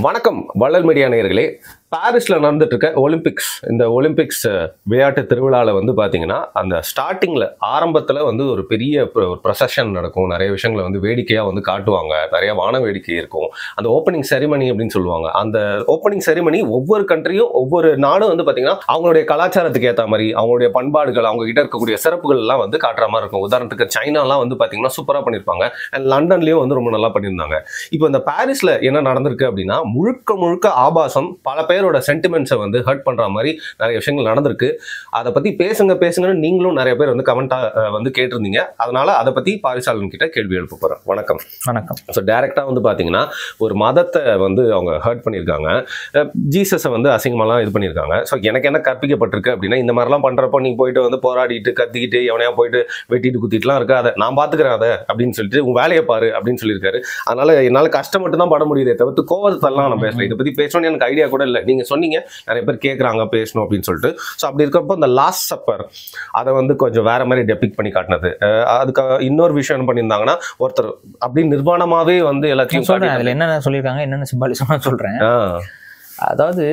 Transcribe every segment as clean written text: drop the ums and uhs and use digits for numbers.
வணக்கம் வள்ளல் மீடியா நேயர்களே. பாரிஸில் நடந்துட்டு இருக்க ஒலிம்பிக்ஸ், இந்த ஒலிம்பிக்ஸ் விளையாட்டு திருவிழாவில் வந்து பார்த்தீங்கன்னா அந்த ஸ்டார்டிங்கில் ஆரம்பத்தில் வந்து ஒரு பெரிய ப்ரொசஷன் நடக்கும். நிறைய விஷயங்களை வந்து வேடிக்கையாக வந்து காட்டுவாங்க. நிறைய வான வேடிக்கை இருக்கும். அந்த ஓப்பனிங் செரிமனி அப்படின்னு சொல்லுவாங்க. அந்த ஓப்பனிங் செரிமனி ஒவ்வொரு கண்ட்ரியும் ஒவ்வொரு நாடும் வந்து பார்த்தீங்கன்னா அவங்களுடைய கலாச்சாரத்துக்கு ஏற்ற மாதிரி அவங்களுடைய பண்பாடுகள் அவங்க கிட்ட இருக்கக்கூடிய சிறப்புகள் எல்லாம் வந்து காட்டுற மாதிரி இருக்கும். உதாரணத்துக்கு சைனாலாம் வந்து பார்த்தீங்கன்னா சூப்பராக பண்ணியிருப்பாங்க. அண்ட் லண்டன்லேயும் வந்து ரொம்ப நல்லா பண்ணியிருந்தாங்க. இப்போ இந்த பாரிஸில் என்ன நடந்திருக்கு அப்படின்னா முழுக்க ஆபாசம், பல பேரோட சென்டிமெண்ட்ஸை வந்து ஹர்ட் பண்ற மாதிரி நிறைய விஷயங்கள் நடந்திருக்கு. அதை பத்தி பேசுங்கன்னு நீங்களும் நிறைய பேர் வந்து கமெண்டா வந்து கேட்டிருந்தீங்க. அதனால அதை பத்தி பாரிசாளன் கிட்ட கேள்வி எழுப்ப போறேன். வணக்கம். வணக்கம். டைரக்டா வந்து பாத்தீங்கன்னா ஒரு மதத்தை வந்து அவங்க ஹர்ட் பண்ணியிருக்காங்க. ஜீசஸை வந்து அசிங்கமாலாம் இது பண்ணியிருக்காங்க. ஸோ எனக்கு என்ன கற்பிக்கப்பட்டிருக்கு அப்படின்னா, இந்த மாதிரிலாம் பண்றப்போ நீ போயிட்டு வந்து போராடிட்டு கத்திக்கிட்டு எவனையா போயிட்டு வெட்டிட்டு குத்திட்டுலாம் இருக்காத, நான் பாத்துக்கிறேன் அதை அப்படின்னு சொல்லிட்டு உன் வேலையை பாரு அப்படின்னு சொல்லியிருக்காரு. அதனால என்னால் கஷ்டப்பட்டு தான் பட முடியுதே தவிர்த்து கோவத்தெல்லாம் நான் பேசுறேன். இதை பத்தி பேசணும்னு எனக்கு ஐடியா கூட இல்லை. நீங்க சொன்னீங்க நிறைய பேர் கேட்குறாங்க பேசணும் அப்படின்னு சொல்லிட்டு. ஸோ அப்படி இருக்கிறப்போ இந்த லாஸ்ட் சப்பர் அதை வந்து கொஞ்சம் வேற மாதிரி டெபிக் பண்ணி காட்டினது. அதுக்கு இன்னொரு விஷயம் என்ன பண்ணியிருந்தாங்கன்னா, ஒருத்தர் அப்படி நிர்வாணமாவே வந்து எல்லாத்தையும் சொல்றேன். அதில் என்னென்ன சொல்லியிருக்காங்க, என்னென்ன சிம்பாலிசமாக சொல்றேன். அதாவது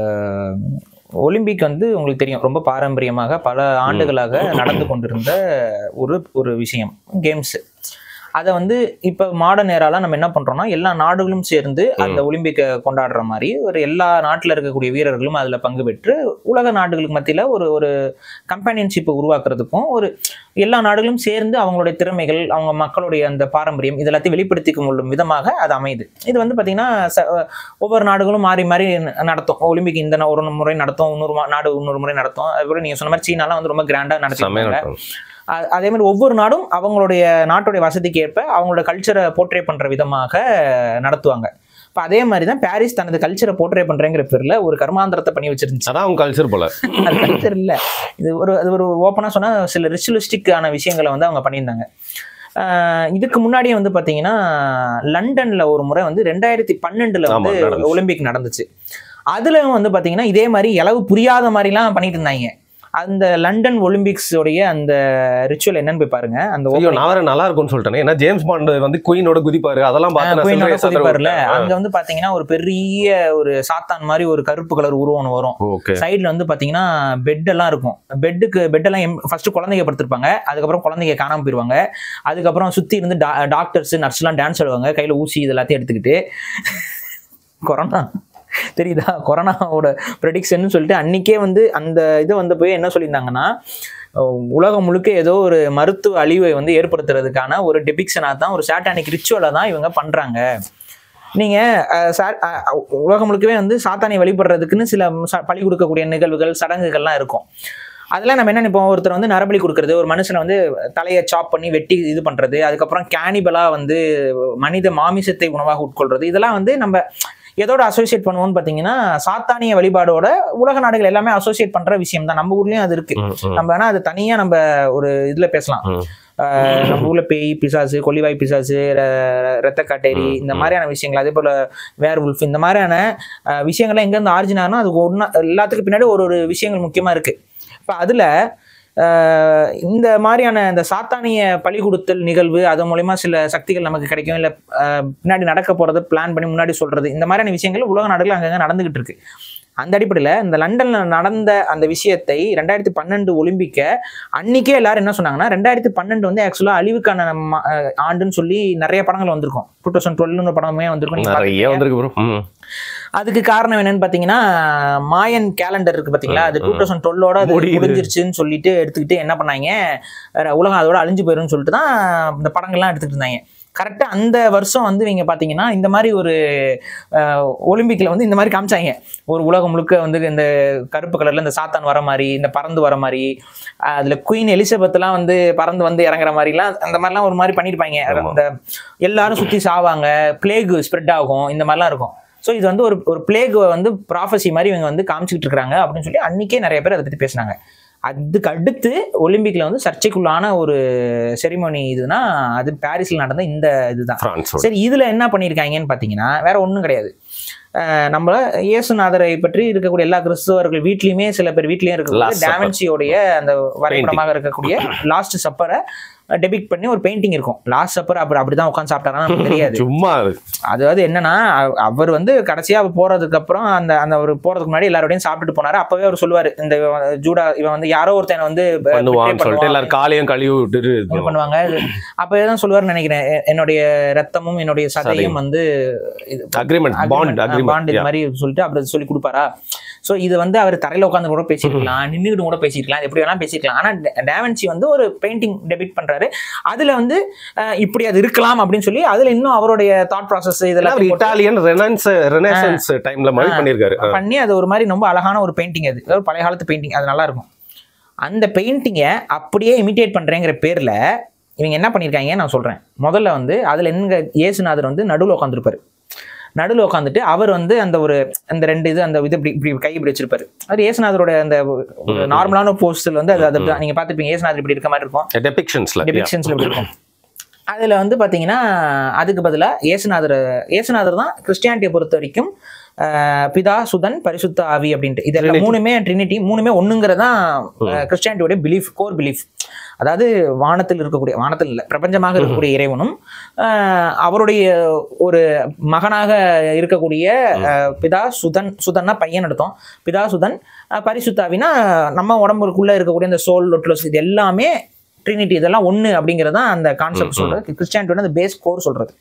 ஒலிம்பிக் வந்து உங்களுக்கு தெரியும், ரொம்ப பாரம்பரியமாக பல ஆண்டுகளாக நடந்து கொண்டிருந்த ஒரு விஷயம், கேம்ஸ். அதை வந்து இப்போ மாடர்ன் ஏராலாம் நம்ம என்ன பண்ணுறோம்னா, எல்லா நாடுகளும் சேர்ந்து அந்த ஒலிம்பிக்கை கொண்டாடுற மாதிரி எல்லா நாட்டில் இருக்கக்கூடிய வீரர்களும் அதில் பங்கு பெற்று உலக நாடுகளுக்கு மத்தியில் ஒரு கம்பேனியன்ஷிப்பை உருவாக்குறதுக்கும் எல்லா நாடுகளும் சேர்ந்து அவங்களுடைய திறமைகள், அவங்க மக்களுடைய அந்த பாரம்பரியம் இதெல்லாத்தையும் வெளிப்படுத்திக்க கொள்ளும் விதமாக அது அமையுது. இது வந்து பார்த்தீங்கன்னா ஒவ்வொரு நாடுகளும் மாறி மாறி நடத்தும். ஒலிம்பிக் இந்த ஒரு முறை நடத்தும், இன்னொரு முறை நடத்தும். அதுபோல் நீங்கள் சொன்ன மாதிரி சீனாலாம் வந்து ரொம்ப கிராண்டாக நடத்திருக்காங்க. அதே மாதிரி ஒவ்வொரு நாடும் அவங்களுடைய நாட்டுடைய வசதிக்கு ஏற்ப அவங்களோட கல்ச்சரை போர்ட்ரே பண்ற விதமாக நடத்துவாங்க. இப்போ அதே மாதிரி தான் பாரிஸ் தனது கல்ச்சரை போர்ட்ரே பண்றேங்கிற பேர்ல ஒரு கர்மாந்திரத்தை பண்ணி வச்சிருந்துச்சு. அதான் அவங்க கல்ச்சர் போல. அது கல்ச்சர் இல்லை, இது ஒரு ஓப்பனா சொன்னா சில ரிச்சுவலிஸ்டிக்கான விஷயங்களை வந்து அவங்க பண்ணியிருந்தாங்க. இதுக்கு முன்னாடியே வந்து பாத்தீங்கன்னா லண்டன்ல ஒரு முறை வந்து 2012 வந்து ஒலிம்பிக் நடந்துச்சு. அதுல வந்து பாத்தீங்கன்னா இதே மாதிரி இளவு புரியாத மாதிரிலாம் பண்ணிட்டு இருந்தாங்க. அந்த லண்டன் ஒலிம்பிக்ஸ் உடைய அந்த ரிச்சுவல் என்னன்னு போய் பாருங்க. அந்த நல்லா இருக்கும்னு சொல்லிட்டேன். ஏன்னா ஜேம்ஸ் பாண்ட் வந்து குயினோட குதிப்பாரு, அதெல்லாம் குதிப்பாருல. அங்க வந்து பாத்தீங்கன்னா ஒரு பெரிய ஒரு சாத்தான் மாதிரி ஒரு கருப்பு கலர் உருவம் வரும். சைட்ல வந்து பாத்தீங்கன்னா பெட் எல்லாம் இருக்கும். பெட்டெல்லாம் ஃபர்ஸ்ட் குழந்தைங்க படுத்திருப்பாங்க. அதுக்கப்புறம் குழந்தைங்க காணாம போயிருவாங்க. அதுக்கப்புறம் சுத்தி இருந்து டாக்டர்ஸ் நர்ஸ் எல்லாம் டான்ஸ் ஆடுவாங்க, கையில ஊசி இது எல்லாத்தையும் எடுத்துக்கிட்டு. கொரோனா தெரியுதா, கொரோனாவோட ப்ரெடிக்ஷன் சொல்லிட்டு அன்னைக்கே வந்து அந்த இது வந்து போய் என்ன சொல்லியிருந்தாங்கன்னா, உலகம் முழுக்க ஏதோ ஒரு மருத்துவ அழிவை வந்து ஏற்படுத்துறதுக்கான ஒரு டெபிக்ஷனாக தான், ஒரு சாட்டானிக் ரிச்சுவலை தான் இவங்க பண்றாங்க. நீங்க உலகம் முழுக்கவே வந்து சாத்தானை வழிபடுறதுக்குன்னு சில பலி கொடுக்கக்கூடிய நிகழ்வுகள், சடங்குகள்லாம் இருக்கும். அதெல்லாம் நம்ம என்ன நினைப்போம், ஒருத்தர் வந்து நரபலி கொடுக்கறது, ஒரு மனுஷனை வந்து தலையை சாப் பண்ணி வெட்டி இது பண்றது, அதுக்கப்புறம் கேனிபலா வந்து மனித மாமிசத்தை உணவாக உட்கொள்றது, இதெல்லாம் வந்து நம்ம எதோட அசோசியேட் பண்ணுவோம்னு பாத்தீங்கன்னா சாத்தானிய வழிபாடோட உலக நாடுகள் எல்லாமே அசோசியேட் பண்ற விஷயம் தான். நம்ம ஊர்லயும் அது இருக்கு. நம்ம வேணா அது தனியா நம்ம ஒரு இதுல பேசலாம். நம்ம ஊர்ல பேய் பிசாசு, கொல்லிவாய் பிசாசு, ரத்த காட்டேரி, இந்த மாதிரியான விஷயங்கள், அதே போல வேர் உல்ஃப், இந்த மாதிரியான விஷயங்கள்லாம் எங்க இருந்து ஆரிஜின் ஆகுனா அது ஒன்னா எல்லாத்துக்கு பின்னாடி ஒரு விஷயங்கள் முக்கியமா இருக்கு. இப்ப அதுல இந்த மாதிரியான இந்த சாத்தானிய பலி கொடுத்தல் நிகழ்வு, அது மூலமா சில சக்திகள் நமக்கு கிடைக்கும், இல்லை பின்னாடி நடக்க போறது பிளான் பண்ணி முன்னாடி சொல்றது, இந்த மாதிரியான விஷயங்கள் உலக நாடுகள் அங்கங்க நடந்துகிட்டு இருக்கு. அந்த அடிப்படையில் இந்த லண்டன்ல நடந்த அந்த விஷயத்தை 2012 ஒலிம்பிக்க அன்னைக்கே எல்லாரும் என்ன சொன்னாங்கன்னா, 2012 வந்து ஆக்சுவலா அழிவுக்கான ஆண்டுன்னு சொல்லி நிறைய படங்கள் வந்திருக்கும். 2012 படமே வந்திருக்கும். அதுக்கு காரணம் என்னன்னு பாத்தீங்கன்னா, மாயன் கேலண்டர் இருக்கு பாத்தீங்களா, அது 2012 அது முடிஞ்சிருச்சுன்னு சொல்லிட்டு எடுத்துக்கிட்டு என்ன பண்ணாங்க, உலகம் அதோட அழிஞ்சு போயிருன்னு சொல்லிட்டு தான் இந்த படங்கள்லாம் எடுத்துக்கிட்டு இருந்தாங்க. கரெக்டா அந்த வருஷம் வந்து இவங்க பாத்தீங்கன்னா இந்த மாதிரி ஒரு ஒலிம்பிக்ல வந்து இந்த மாதிரி காமிச்சாங்க. ஒரு உலகம் முழுக்க வந்து இந்த கருப்பு கலர்ல இந்த சாத்தான் வர மாதிரி, இந்த பறந்து வர மாதிரி, அதுல குயின் எலிசபெத் எல்லாம் வந்து பறந்து வந்து இறங்குற மாதிரிலாம், அந்த மாதிரிலாம் ஒரு மாதிரி பண்ணிருப்பாங்க. இந்த எல்லாரும் சுத்தி சாவாங்க, பிளேக் ஸ்ப்ரெட் ஆகும், இந்த மாதிரிலாம் இருக்கும். ஸோ இது வந்து ஒரு பிளேக் வந்து ப்ராஃபஸி மாதிரி இவங்க வந்து காமிச்சிக்கிட்டு இருக்காங்க அப்படின்னு சொல்லி அன்னைக்கே நிறைய பேர் அதை பத்தி பேசினாங்க. அதுக்கு அடுத்து ஒலிம்பிக்ல வந்து சர்ச்சைக்குள்ளான ஒரு செரிமோனி இதுனா அது பாரிஸ்ல நடந்த இந்த இதுதான். சரி, இதுல என்ன பண்ணியிருக்காங்கன்னு பாத்தீங்கன்னா வேற ஒன்றும் கிடையாது. நம்ம இயேசுநாதரை பற்றி இருக்கக்கூடிய எல்லா கிறிஸ்தவர்கள் வீட்லயுமே சில பேர் வீட்லயும் இருக்கக்கூடிய டாவின்சியோடைய அந்த வரைபடமாக இருக்கக்கூடிய லாஸ்ட் சப்பரை டெபிக் பண்ணி ஒரு பெயிண்டிங் இருக்கும். லாஸ்ட் சப்பர் அப்படிதான் உட்காந்து சாப்பிட்டாரா நமக்கு தெரியாது. சும்மா அதாவது என்னன்னா அவர் வந்து கடைசியா போறதுக்கு அப்புறம் அந்த ஒரு போறதுக்கு முன்னாடி எல்லாரோடையும் சாப்பிட்டுட்டு போனாரு. அப்பவே அவர் சொல்லுவாரு, இந்த ஜூடா இவன் வந்து யாரோ ஒருத்தனை வந்து எல்லாரும் காலையும் கழுவி விட்டு பண்ணுவாங்க. அப்பதான் சொல்லுவாருன்னு நினைக்கிறேன், என்னுடைய ரத்தமும் என்னுடைய சதையும் வந்து பாண்ட் இது மாதிரி சொல்லிட்டு அப்படி சொல்லி கொடுப்பாரா. ஸோ இது வந்து அவர் தரையில உட்காந்து கூட பேசிருக்கலாம், நின்றுட்டு கூட பேசிருக்கலாம், எப்படி வேணா பேசிருக்கலாம். ஆனா டாவின்சி வந்து ஒரு பெயிண்டிங் டெபிட் பண்றாரு. அதுல வந்து இப்படி அது இருக்கலாம் அப்படின்னு சொல்லி அதுல இன்னும் அவருடைய தாட் ப்ராசஸ் இதெல்லாம் இட்டாலியன் ரெனசான்ஸ் டைம்ல மாதிரி பண்ணிருக்காரு. பண்ணி அது ஒரு மாதிரி ரொம்ப அழகான ஒரு பெயிண்டிங். அது ஒரு பழைய காலத்து பெயிண்டிங், அது நல்லா இருக்கும். அந்த பெயிண்டிங்கை அப்படியே இமிட்டேட் பண்றேங்கிற பேர்ல இவங்க என்ன பண்ணிருக்காங்க நான் சொல்றேன். முதல்ல வந்து அதுல எங்க இயேசுநாதர் வந்து நடுவில் உட்காந்துருப்பாரு. நடுவில் உட்காந்துட்டு அவர் வந்து அந்த ஒரு அந்த ரெண்டு இது அந்த இது இப்படி கை இப்படி வச்சிருப்பாரு. அது இயேசுநாதரோட அந்த நார்மலான போஸ்டல் வந்து அது நீங்க பார்த்துப்பீங்க. இயேசுநாதர் இப்படி இருக்க மாதிரி இருக்கும், டெபிக்ஷன்ஸ்ல இப்படி இருக்கும். அதுல வந்து பாத்தீங்கன்னா அதுக்கு பதிலா இயேசுநாதர் தான் கிறிஸ்டியானிட்டியை பொறுத்த வரைக்கும் பிதா சுதன் பரிசுத்த ஆவி அப்படின்ட்டு இதெல்லாம் மூணுமே ட்ரினிட்டி, மூணுமே ஒண்ணுங்கிறதான் கிறிஸ்டியானிட்டியோட பிலீஃப், கோர் பிலீஃப். அதாவது வானத்தில் இருக்கக்கூடிய, வானத்தில் இல்லை பிரபஞ்சமாக இருக்கக்கூடிய இறைவனும் அவருடைய ஒரு மகனாக இருக்கக்கூடிய பிதா சுதன்னா பையன் எடுத்தோம், பிதா சுதன் பரிசுத்தாவினா நம்ம உடம்புக்குள்ள இருக்கக்கூடிய அந்த சோல் லொட்லஸ் இது எல்லாமே ட்ரினிட்டி, இதெல்லாம் ஒன்று அப்படிங்கிறது தான் அந்த கான்செப்ட் சொல்றது. கிறிஸ்டியானிட்டியோட அந்த பேஸ் கோர் சொல்றது.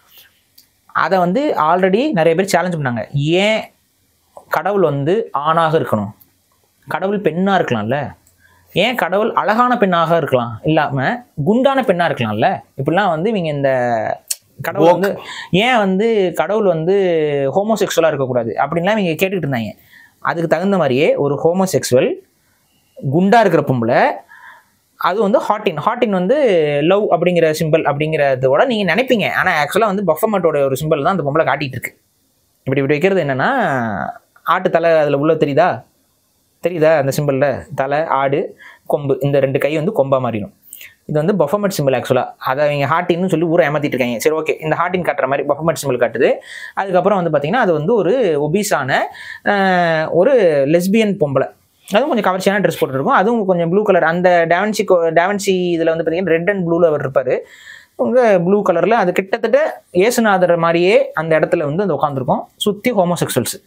அதை வந்து ஆல்ரெடி நிறைய பேர் சேலஞ்ச் பண்ணாங்க. ஏன் கடவுள் வந்து ஆணாக இருக்கணும், கடவுள் பெண்ணாக இருக்கலாம்ல, ஏன் கடவுள் அழகான பெண்ணாக இருக்கலாம் இல்லாமல் குண்டான பெண்ணாக இருக்கலாம்ல, இப்படிலாம் வந்து இவங்க இந்த கடவுள் வந்து ஏன் வந்து கடவுள் வந்து ஹோமோசெக்சுவலாக இருக்கக்கூடாது அப்படின்லாம் இவங்க கேட்டுக்கிட்டு இருந்தாங்க. அதுக்கு தகுந்த மாதிரியே ஒரு ஹோமோசெக்சுவல் குண்டா இருக்கிற பொம்பளை, அது வந்து ஹாட்டின் வந்து லவ் அப்படிங்கிற சிம்பிள் அப்படிங்கிறதோட நீங்கள் நினைப்பீங்க. ஆனால் ஆக்சுவலாக வந்து பஃபமட்டோட ஒரு சிம்பிள் தான் அந்த பொம்பளை காட்டிகிட்டு இருக்கு. இப்படி வைக்கிறது என்னென்னா ஆட்டு தலை அதில் உள்ள தெரியுதா அந்த சிம்பிளில் தலை ஆடு கொம்பு இந்த ரெண்டு கை வந்து கொம்பா மாறிடும். இது வந்து பஃபமட் சிம்பிள் ஆக்சுவலாக. அதை அவங்க ஹாட்டின்னு சொல்லி ஊரை ஏமாற்றிட்டு இருக்காங்க. சரி ஓகே, இந்த ஹாட்டின் காட்டுற மாதிரி பஃபமட் சிம்பிள் காட்டுது. அதுக்கப்புறம் வந்து பார்த்தீங்கன்னா அது வந்து ஒரு ஒபீஸான ஒரு லெஸ்பியன் பொம்பளை, அதுவும் கொஞ்சம் கவர்ச்சியான ட்ரெஸ் போட்டுருக்கும், அதுவும் கொஞ்சம் ப்ளூ கலர். அந்த டாவின்சி இதில் வந்து பார்த்தீங்கன்னா ரெட் அண்ட் ப்ளூவில் அவர் இருப்பார், உங்கள் ப்ளூ கலரில். அது கிட்டத்தட்ட இயேசுநாதர் மாதிரியே அந்த இடத்துல வந்து அந்த உட்காந்துருக்கும். சுற்றி ஹோமோசெக்சுவல்ஸ்,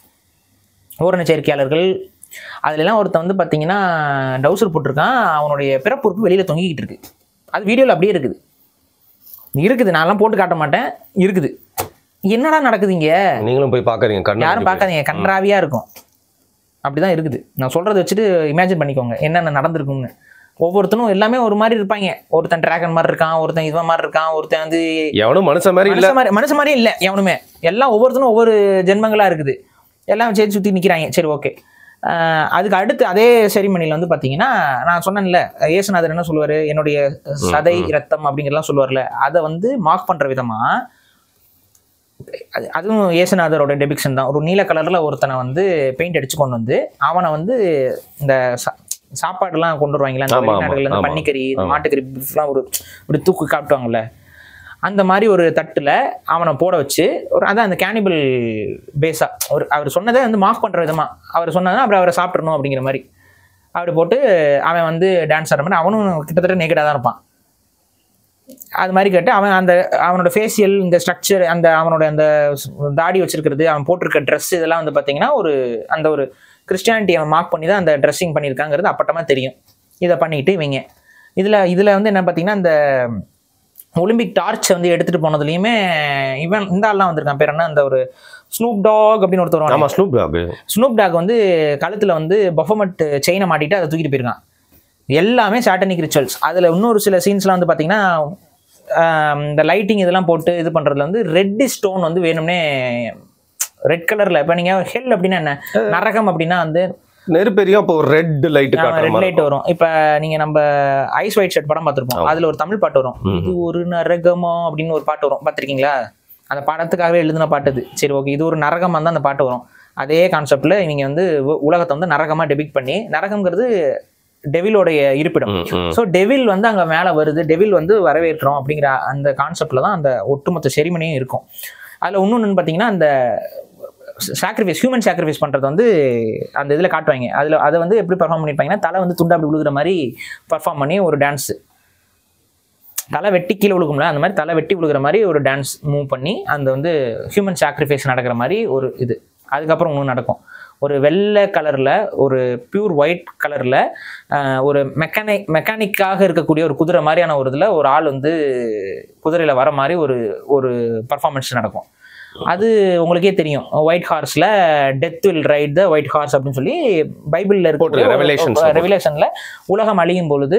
ஓரண சேர்க்கையாளர்கள். அதுலலாம் ஒருத்தன் வந்து பார்த்தீங்கன்னா டவுசர் போட்டிருக்கான், அவனுடைய பிறப்புறுப்பு வெளியில் தொங்கிக்கிட்டு இருக்கு. அது வீடியோவில் அப்படியே இருக்குது. நான்லாம் போட்டு காட்ட மாட்டேன், இருக்குது. என்னடா நடக்குதுங்க, நீங்களும் போய் பார்க்குறீங்க, யாரும் பார்க்காதீங்க, கன்றாவியாக இருக்கும். அப்படிதான் இருக்குது. நான் சொல்றதை வச்சுட்டு இமேஜின் பண்ணிக்கோங்க என்னென்ன நடந்திருக்கும்னு. ஒவ்வொருத்தனும் எல்லாமே ஒரு மாதிரி இருப்பாங்க. ஒருத்தன் டிராகன் மாதிரி இருக்கான், ஒருத்தன் இதுவா மாதிரி இருக்கான், ஒருத்தன் வந்து எவனும் மனுஷன் மாதிரியே இல்லை எவனுமே. எல்லாம் ஒவ்வொருத்தனும் ஒவ்வொரு ஜென்மங்களா இருக்குது. எல்லாம் சேர்த்து சுற்றி நிற்கிறாங்க. சரி ஓகே. அதுக்கு அடுத்து அதே செரிமனியில் வந்து பார்த்தீங்கன்னா நான் சொன்னேன்ல, இயேசுநாதர் என்ன சொல்லுவார், என்னுடைய சதை ரத்தம் அப்படிங்கிறலாம் சொல்லுவார்ல, அதை வந்து மார்க் பண்ணுற விதமாக அதுவும் இயேசுநாதரோட டெபிக்ஷன் தான். ஒரு நீல கலரில் ஒருத்தனை வந்து பெயிண்ட் அடிச்சு கொண்டு வந்து அவனை வந்து இந்த சாப்பாடுலாம் கொண்டு வருவாங்களா அந்த வெளிநாடுகளில், இந்த பன்னிக்கறி மாட்டுக்கறி எல்லாம் ஒரு தூக்கு காட்டுவாங்கல்ல, அந்த மாதிரி ஒரு தட்டில் அவனை போட வச்சு அதான் அந்த கேனிபல் பேஸா அவர் சொன்னதை வந்து மார்க் பண்ணுற விதமாக அவர் சொன்னதுன்னா அப்புறம் அவரை சாப்பிட்றணும் அப்படிங்கிற மாதிரி அப்படி போட்டு அவன் வந்து டான்ஸ் ஆடுற மாதிரி அவனும் கிட்டத்தட்ட நேக்கடாக தான் இருப்பான். அது மாதிரி கேட்டு அவனோட ஃபேஷியல் இந்த ஸ்ட்ரக்சர், அவனோட அந்த தாடி வச்சிருக்கிறது, அவன் போட்டிருக்க ட்ரெஸ், இதெல்லாம் வந்து பார்த்தீங்கன்னா அந்த ஒரு கிறிஸ்டியானிட்டி அவன் மார்க் பண்ணி தான் அந்த ட்ரெஸ்ஸிங் பண்ணியிருக்காங்கிறது அப்பட்டமாக தெரியும். இதை பண்ணிட்டு இவங்க இதில் வந்து என்ன பார்த்தீங்கன்னா இந்த ஒலிம்பிக் டார்ச் வந்து எடுத்துகிட்டு போனதுலையுமே இவன் இந்த ஆள்லாம் வந்திருக்கான், பேர் என்ன, அந்த ஒரு ஸ்னூப் டாக் அப்படின்னு ஒருத்தர் வருவாங்க. ஸ்னூப் டாக் வந்து கழுத்தில் வந்து பஃபமட் செயினை மாட்டிட்டு அதை தூக்கிட்டு போயிருக்கான். எல்லாமே சாட்டனிக் ரிச்சுவல்ஸ். அதில் இன்னொரு சில சீன்ஸ்லாம் வந்து பார்த்தீங்கன்னா இந்த லைட்டிங் இதெல்லாம் போட்டு இது பண்ணுறதுல வந்து ரெட் ஸ்டோன் வந்து வேணும்னே ரெட் கலரில். இப்போ நீங்கள் ஹெல் அப்படின்னா என்ன, நரகம் அப்படின்னா வந்து நெருப்பெரியும், இப்போ ரெட் லைட் வரும். இப்போ நீங்கள் நம்ம ஐஸ் ஒயிட் ஷர்ட் படம் பார்த்துருப்போம், அதில் ஒரு தமிழ் பாட்டு வரும், இது ஒரு நரகமா அப்படின்னு ஒரு பாட்டு வரும், பார்த்துருக்கீங்களா? அந்த படத்துக்காகவே எழுதின பாட்டு அது. சரி ஓகே, இது ஒரு நரகமாக தான் அந்த பாட்டு வரும். அதே கான்செப்டில் இவங்க வந்து உலகத்தை வந்து நரகமாக டெபிக் பண்ணி, நரகம்ங்கிறது டெவிலோடைய இருப்பிடம். ஸோ டெவில் வந்து அங்கே மேலே வருது, டெவில் வந்து வரவேற்கிறோம் அப்படிங்கிற அந்த கான்செப்டில் தான் அந்த ஒட்டுமொத்த செரிமனியும் இருக்கும். அதில் இன்னொன்று பார்த்தீங்கன்னா அந்த சாக்ரிஃபைஸ், ஹியூமன் சாக்ரிஃபைஸ் பண்ணுறது வந்து அந்த இதில் காட்டுவாங்க. அதை வந்து எப்படி பர்ஃபார்ம் பண்ணியிருப்பாங்கன்னா தலை வந்து துண்டா அப்படி விழுகிற மாதிரி பர்ஃபார்ம் பண்ணி ஒரு டான்ஸு. தலை வெட்டி கீழே விழுகும்ல, அந்த மாதிரி தலை வெட்டி விழுகிற மாதிரி ஒரு டான்ஸ் மூவ் பண்ணி அந்த வந்து ஹியூமன் சாக்ரிஃபைஸ் நடக்கிற மாதிரி ஒரு இது. அதுக்கப்புறம் ஒன்று நடக்கும், ஒரு வெள்ளை கலரில் ஒரு பியூர் ஒயிட் கலரில் ஒரு மெக்கானிக்காக இருக்கக்கூடிய ஒரு குதிரை மாதிரியான ஒரு இதில் ஒரு ஆள் வந்து குதிரையில் வர மாதிரி ஒரு பர்ஃபார்மன்ஸ் நடக்கும். அது உங்களுக்கே தெரியும், ஒயிட் ஹார்ஸில் death will ride the white horse அப்படின்னு சொல்லி பைபிளில் இருக்க ரெவலேஷனில் உலகம் அழியும் பொழுது,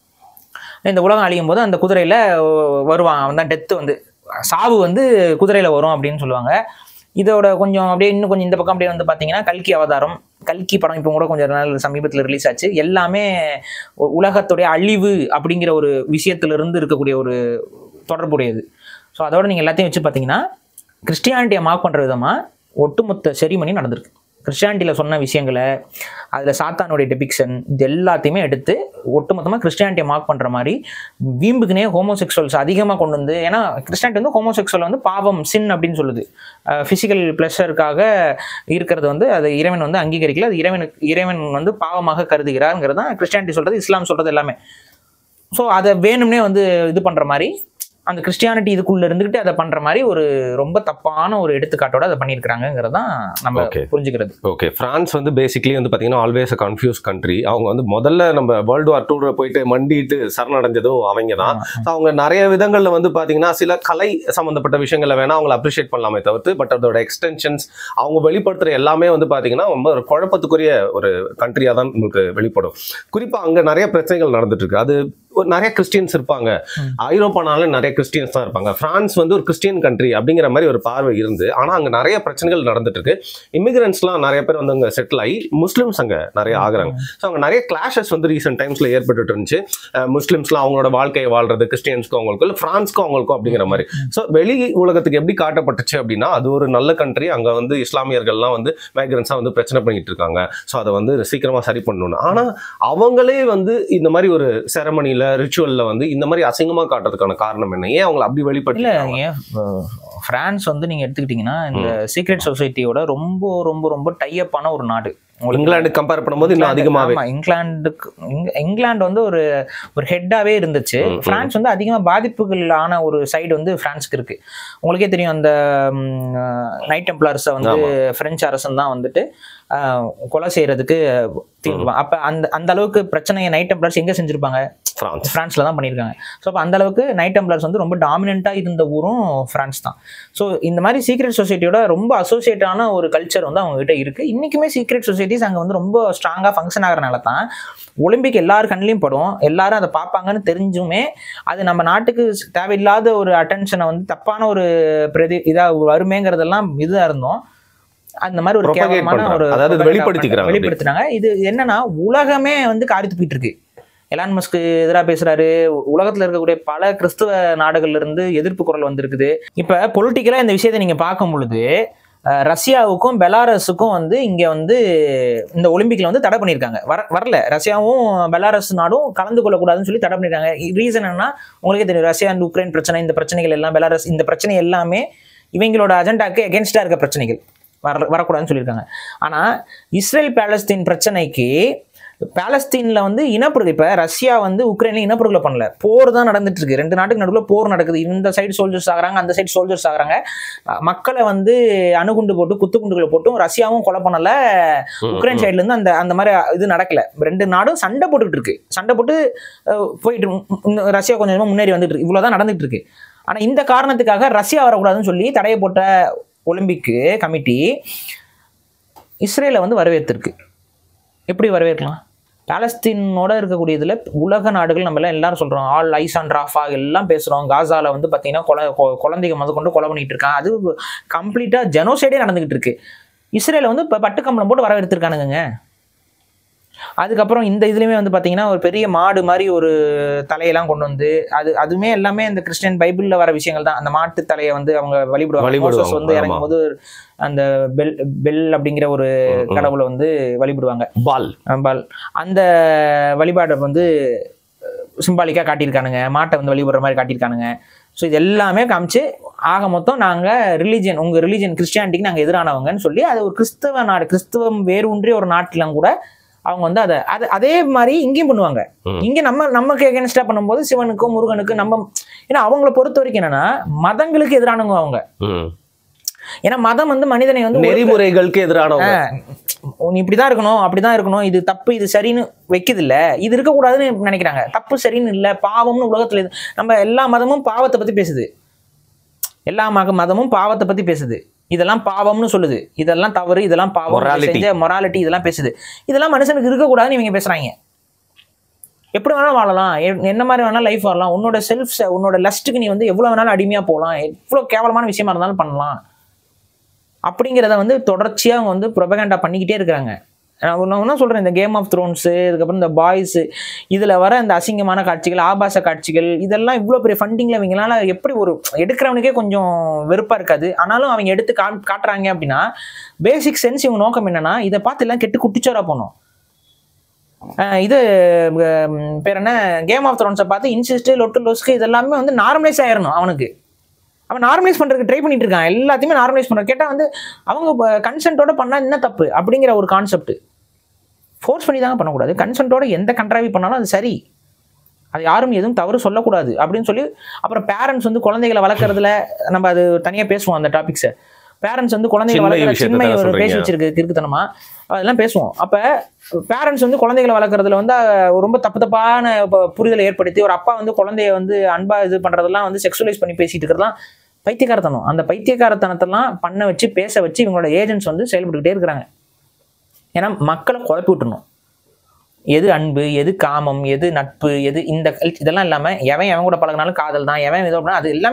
இந்த உலகம் அழியும் போது அந்த குதிரையில் வருவான், அவன் தான் டெத்து வந்து சாவு வந்து குதிரையில் வரும் அப்படின்னு சொல்லுவாங்க. இதோட கொஞ்சம் அப்படியே இன்னும் கொஞ்சம் இந்த பக்கம் அப்படியே வந்து பார்த்தீங்கன்னா கல்கி அவதாரம், கல்கி படம் இப்போ கூட கொஞ்சம் நாள் சமீபத்தில் ரிலீஸ் ஆச்சு. எல்லாமே உலகத்துடைய அழிவு அப்படிங்கிற ஒரு விஷயத்திலிருந்து இருக்கக்கூடிய ஒரு தொடர்புடையது. ஸோ அதோட நீங்கள் எல்லாத்தையும் வச்சு பார்த்தீங்கன்னா கிறிஸ்டியானிட்டியை மார்க் பண்ணுற விதமாக ஒட்டுமொத்த செரிமனி நடந்திருக்கு. கிறிஸ்டியானிட்டியில் சொன்ன விஷயங்களை, அதில் சாத்தானுடைய டெபிக்ஷன், இது எல்லாத்தையுமே எடுத்து ஒட்டுமொத்தமாக கிறிஸ்டியானிட்டியை மார்க் பண்ணுற மாதிரி வீம்புக்குனே ஹோமோசெக்சுவல்ஸ் அதிகமாக கொண்டு வந்து, ஏன்னா கிறிஸ்டியானிட்டி வந்து ஹோமோசெக்சுவல் வந்து பாவம், சின் அப்படின்னு சொல்லுது. ஃபிசிக்கல் ப்ளஷருக்காக இருக்கிறது வந்து அதை இறைவன் வந்து அங்கீகரிக்கல, அது இறைவன் வந்து பாவமாக கருதுகிறாருங்கிறது தான் கிறிஸ்டியானிட்டி சொல்கிறது, இஸ்லாம் சொல்கிறது எல்லாமே. ஸோ அதை வேணும்னே வந்து இது பண்ணுற மாதிரி, அந்த கிறிஸ்டியானிட்டி இதுக்குள்ள இருந்துகிட்டு அதை பண்ற மாதிரி ஒரு ரொம்ப தப்பான ஒரு எடுத்துக்காட்டோட அதை பண்ணியிருக்காங்கிறது தான் நம்ம புரிஞ்சுக்கிறது. ஓகே, பிரான்ஸ் வந்து பேசிக்கலி வந்து பார்த்தீங்கன்னா ஆல்வேஸ் அ கன்ஃபியூஸ் கண்ட்ரி. அவங்க வந்து முதல்ல நம்ம வேர்ல்டு வார் 2 போயிட்டு மண்டிட்டு சரணடைஞ்சதும் அவங்க தான். அவங்க நிறைய விதங்களில் வந்து பார்த்தீங்கன்னா சில கலை சம்மந்தப்பட்ட விஷயங்களை வேணா அவங்களை அப்ரிஷியேட் பண்ணலாமே தவிர்த்து, பட் அதோட எக்ஸ்டென்ஷன்ஸ் அவங்க வெளிப்படுத்துகிற எல்லாமே வந்து பார்த்தீங்கன்னா ரொம்ப ஒரு குழப்பத்துக்குரிய ஒரு கண்ட்ரியாக தான் உங்களுக்கு வெளிப்படும். குறிப்பாக அங்கே நிறைய பிரச்சனைகள் நடந்துட்டு இருக்கு. அது நிறைய கிறிஸ்டியன்ஸ் இருப்பாங்க, ஐரோப்பானாலும் நிறைய கிறிஸ்டியன்ஸ் தான் இருப்பாங்க. பிரான்ஸ் வந்து ஒரு கிறிஸ்டியன் கண்ட்ரி அப்படிங்கிற மாதிரி ஒரு பார்வை இருந்து, ஆனால் அங்கே நிறைய பிரச்சனைகள் நடந்துட்டு இருக்கு. இமிகிரன்ஸ்லாம் நிறைய பேர் வந்து அங்கே செட்டில் ஆகி முஸ்லிம்ஸ் அங்கே நிறைய ஆகுறாங்க. ஸோ அங்கே நிறைய கிளாஷஸ் வந்து ரீசெண்ட் டைம்ஸ்ல ஏற்பட்டு இருந்துச்சு. முஸ்லிம்ஸ்லாம் அவங்களோட வாழ்க்கையை வாழ்றது, கிறிஸ்டியன்ஸ்க்கும் அவங்களுக்கும் இல்லை பிரான்ஸ்க்கும் அவங்களுக்கும் அப்படிங்கிற மாதிரி. ஸோ வெளி உலகத்துக்கு எப்படி காட்டப்பட்டுச்சு அப்படின்னா, அது ஒரு நல்ல கண்ட்ரி, அங்கே வந்து இஸ்லாமியர்கள்லாம் வந்து மைக்ரன்ஸாக வந்து பிரச்சனை பண்ணிட்டு இருக்காங்க, ஸோ அதை வந்து சீக்கிரமாக சரி பண்ணணும். ஆனால் அவங்களே வந்து இந்த மாதிரி ஒரு செரமனியில் ரிச்சுவல்ல வந்து இந்த மாதிரி அசிங்கமா காட்டுறதுக்கான காரணம் என்ன? ஏன் அவங்களை அப்படி வெளிப்படுத்தல? பிரான்ஸ் வந்து நீங்க எடுத்துக்கிட்டீங்கன்னா இந்த சீக்ரெட் சொசைட்டியோட ரொம்ப ரொம்ப ரொம்ப டைப்பான ஒரு நாடு. இங்கிலாந்து கம்பேர் பண்ணும்போது இன்னும் அதிகமாவே. இங்கிலாந்து வந்து ஒரு ஹெட்டாவே இருந்துச்சு. பிரான்ஸ் வந்து அதிகமா பாதிப்புகள் ஆன ஒரு சைடு வந்து பிரான்ஸ்க்கு இருக்கு. உங்களுக்கே தெரியும், அந்த நைட் டெம்ப்ளர்ஸை வந்து பிரெஞ்சு அரசன் தான் வந்துட்டு கொலை செய்யறதுக்கு அப்ப அந்த அளவுக்கு பிரச்சனையை நைட் டெம்ப்ளர்ஸ் எங்க செஞ்சிருப்பாங்க? பிரான்ஸ்ல தான் பண்ணியிருக்காங்க. ஸோ அப்போ அந்த அளவுக்கு நைட் டெம்ப்ளர்ஸ் வந்து ரொம்ப டாமினண்டா இருந்த ஊரும் பிரான்ஸ் தான். ஸோ இந்த மாதிரி சீக்ரெட் சொசைட்டியோட ரொம்ப அசோசியேட்டான ஒரு கல்ச்சர் வந்து அவங்க கிட்ட இருக்கு. இன்னைக்குமே சீக்ரெட் சொசைட்டிஸ் அங்கே வந்து ரொம்ப ஸ்ட்ராங்கா ஃபங்க்ஷன் ஆகிறனால தான் ஒலிம்பிக் எல்லாரும் கண்ணிலையும் படும், எல்லாரும் அதை பார்ப்பாங்கன்னு தெரிஞ்சுமே அது நம்ம நாட்டுக்கு தேவையில்லாத ஒரு அட்டென்ஷனை வந்து தப்பான ஒரு இதாக வருமேங்கிறதெல்லாம் இதுதான் இருந்தோம். அந்த மாதிரி ஒரு கேவலமான ஒரு வெளிப்படுத்தினாங்க. இது என்னன்னா உலகமே வந்து காரி துப்பிட்டு இருக்கு. எலான் மஸ்க்கு எதிராக பேசுறாரு. உலகத்துல இருக்கக்கூடிய பல கிறிஸ்துவ நாடுகள்ல இருந்து எதிர்ப்பு குரல் வந்திருக்குது. இப்ப பொலிட்டிக்கலா இந்த விஷயத்தை நீங்க பார்க்கும் பொழுது ரஷ்யாவுக்கும் பெலாரஸுக்கும் வந்து இங்க வந்து இந்த ஒலிம்பிக்ல வந்து தடை பண்ணியிருக்காங்க. வரல, ரஷ்யாவும் பெலாரஸ் நாடும் கலந்து கொள்ளக்கூடாதுன்னு சொல்லி தடை பண்ணியிருக்காங்க. ரீசன் என்னன்னா உங்களுக்கே தெரியும், ரஷ்யா அண்ட் உக்ரைன் பிரச்சனை, இந்த பிரச்சனைகள் எல்லாம் பெலாரஸ், இந்த பிரச்சனை எல்லாமே இவங்களோட அஜெண்டாக்கு எகென்ஸ்டா இருக்க பிரச்சனைகள், வரக்கூடாதுன்னு சொல்லியிருக்காங்க. ஆனா இஸ்ரேல் பாலஸ்தீன் பிரச்சனைக்கு பாலஸ்தீன்ல வந்து இனப்படுகொலை, இப்ப ரஷ்யா வந்து உக்ரைன்ல இனப்படுகொலை பண்ணல, போர் தான் நடந்துட்டு இருக்கு. 2 நாட்டுக்கு நடுவில் போர் நடக்குது. இந்த சைடு சோல்ஜர்ஸ் ஆகுறாங்க, அந்த சைடு சோல்ஜர்ஸ் ஆகுறாங்க. மக்களை வந்து அணுகுண்டு போட்டு குத்துக்குண்டுகளை போட்டும் ரஷ்யாவும் கொலை பண்ணல, உக்ரைன் சைட்ல இருந்து அந்த மாதிரி இது நடக்கல. 2 நாடும் சண்டை போட்டுக்கிட்டு இருக்கு. சண்டை போட்டு போயிட்டு ரஷ்யா கொஞ்சம் முன்னேறி வந்துட்டு இருக்கு. இவ்வளவுதான் நடந்துட்டு இருக்கு. ஆனா இந்த காரணத்துக்காக ரஷ்யா வரக்கூடாதுன்னு சொல்லி தடையை போட்ட ஒலிம்பிக் கமிட்டி இஸ்ரேலை வந்து வரவேற்றிருக்கு. எப்படி வரவேற்கலாம்? பாலஸ்தீனோட இருக்கக்கூடிய இதுல உலக நாடுகள் நம்ம எல்லாரும் சொல்றோம், ஆல் ஐஸ் அண்ட் ராஃபா எல்லாம் பேசுறோம். காசால வந்து பாத்தீங்கன்னா குழந்தைங்க முதற்கொண்டு கொலை பண்ணிட்டு இருக்காங்க. அது கம்ப்ளீட்டா ஜெனோசைடே நடந்துகிட்டு இருக்கு. இஸ்ரேல வந்து பட்டு கம்பளம் போட்டு வரவேற்றிருக்கானுங்க. அதுக்கப்புறம் இந்த இதுலயுமே வந்து பாத்தீங்கன்னா ஒரு பெரிய மாடு மாதிரி ஒரு தலையெல்லாம் கொண்டு வந்து அதுவுமே எல்லாமே இந்த கிறிஸ்டியன் பைபிள்ல வர விஷயங்கள் தான். அந்த மாட்டு தலையை வந்து அவங்க வழிபடுவாங்க. மோசஸ் வந்து இறங்கும் போது அந்த பெல் அப்படிங்கிற ஒரு கடவுளை வந்து வழிபடுவாங்க. பால் அந்த வழிபாடை வந்து சிம்பாலிக்கா காட்டியிருக்கானுங்க. மாட்டை வந்து வழிபடுற மாதிரி காட்டியிருக்கானுங்க. ஸோ இது எல்லாமே காமிச்சு ஆக மொத்தம் நாங்கள் ரிலீஜியன், உங்கள் ரிலீஜியன் கிறிஸ்டியானிட்டிக்கு நாங்கள் எதிரானவங்கன்னு சொல்லி அது ஒரு கிறிஸ்தவ நாடு, கிறிஸ்தவம் வேறு ஒன்றிய ஒரு நாட்டிலும் கூட அவங்க வந்து அதே மாதிரி இங்கேயும் பண்ணுவாங்க. இங்க நமக்கு எகென்ஸ்டா பண்ணும்போது சிவனுக்கும் முருகனுக்கும் நம்ம, ஏன்னா அவங்கள பொறுத்த வரைக்கும் என்னன்னா மதங்களுக்கு எதிரானவங்க அவங்க. ஏன்னா மதம் வந்து மனிதனை வந்து நெறிமுறைகளுக்கு எதிரானவங்க. நீ இப்படிதான் இருக்கணும், அப்படிதான் இருக்கணும், இது தப்பு இது சரின்னு வைக்குது இல்ல, இது இருக்கக்கூடாதுன்னு நினைக்கிறாங்க. தப்பு சரின்னு இல்ல, பாவம்னு உலகத்துல நம்ம எல்லா மதமும் பாவத்தை பத்தி பேசுது. எல்லா மதமும் பாவத்தை பத்தி பேசுது. இதெல்லாம் பாவம்னு சொல்லுது, இதெல்லாம் தவறு, இதெல்லாம் பாவம், செஞ்ச மொராலிட்டி இதெல்லாம் பேசுது. இதெல்லாம் மனுஷனுக்கு இருக்கக்கூடாதுன்னு இவங்க பேசுறாங்க. எப்படி வேணாலும் வாழலாம், என்ன மாதிரி வேணாலும் லைஃப் வாழலாம், உன்னோட செல்ஃப் உன்னோட லஸ்ட்டுக்கு நீ வந்து எவ்வளவு வேணாலும் அடிமையா போகலாம், எவ்வளவு கேவலமான விஷயமா இருந்தாலும் பண்ணலாம் அப்படிங்கிறத வந்து தொடர்ச்சியா அவங்க வந்து ப்ரொபகண்டா பண்ணிக்கிட்டே இருக்கிறாங்க. நான் என்ன சொல்றேன், இந்த கேம் ஆஃப் த்ரோன்ஸ், இதுக்கப்புறம் இந்த பாய்ஸ், இதுல வர இந்த அசிங்கமான காட்சிகள், ஆபாச காட்சிகள், இதெல்லாம் இவ்வளவு பெரிய ஃபண்டிங்ல இவங்களால எப்படி ஒரு எடுக்கிறவனுக்கே கொஞ்சம் வெறுப்பா இருக்காது. ஆனாலும் அவங்க எடுத்து காட்டுறாங்க அப்படின்னா பேசிக் சென்ஸ் இவங்க நோக்கம் என்னன்னா, இதை பார்த்து எல்லாம் கெட்டு குட்டிச்சோரா போனோம். இது பேர் என்ன, கேம் ஆஃப் த்ரோன்ஸை பார்த்து இன்சிஸ்ட் லொட்டு லொஸ்க்கு இதெல்லாமே வந்து நார்மலைஸ் ஆயிடணும். அவன் நார்மலைஸ் பண்றதுக்கு ட்ரை பண்ணிட்டு இருக்கான், எல்லாத்தையுமே நார்மலைஸ் பண்ற. கேட்டா வந்து அவங்க கன்சென்ட்டோட பண்ணா என்ன தப்பு அப்படிங்கிற ஒரு கான்செப்ட். ஃபோர்ஸ் பண்ணி தாங்க பண்ணக்கூடாது, கன்சென்ட்டோட எந்த கண்ட்ராவி பண்ணாலும் அது சரி, அது யாரும் எதுவும் தவறு சொல்லக்கூடாது அப்படின்னு சொல்லி. அப்புறம் பேரண்ட்ஸ் வந்து குழந்தைகளை வளர்க்கறதுல நம்ம அது தனியா பேசுவோம் அந்த டாபிக்ஸை. பேரண்ட்ஸ் வந்து குழந்தைகளை வளர்க்குற சின்மை ஒரு பேசி வச்சிருக்கு இருக்குத்தனமா, அதெல்லாம் பேசுவோம். அப்ப பேரண்ட்ஸ் வந்து குழந்தைகளை வளர்க்குறதுல வந்து ரொம்ப தப்பான புரிதலை ஏற்படுத்தி ஒரு அப்பா வந்து குழந்தைய வந்து அன்பா இது பண்றதெல்லாம் வந்து செக்ஸுவலைஸ் பண்ணி பேசிட்டு இருக்கிறதுலாம் பைத்தியக்காரத்தனம். அந்த பைத்தியக்காரத்தனத்தெல்லாம் பண்ண வச்சு பேச வச்சு இவங்களோட ஏஜென்ட்ஸ் வந்து செயல்பட்டுக்கிட்டே இருக்கிறாங்க. ஏன்னா மக்களை குழப்பி விட்டுணும். எது அன்பு, எது காமம், எது நட்பு, எது இந்த இதெல்லாம் இல்லாம எவன் கூட பழகினாலும் காதல் தான், எவன் ஏதோ அது எல்லாமே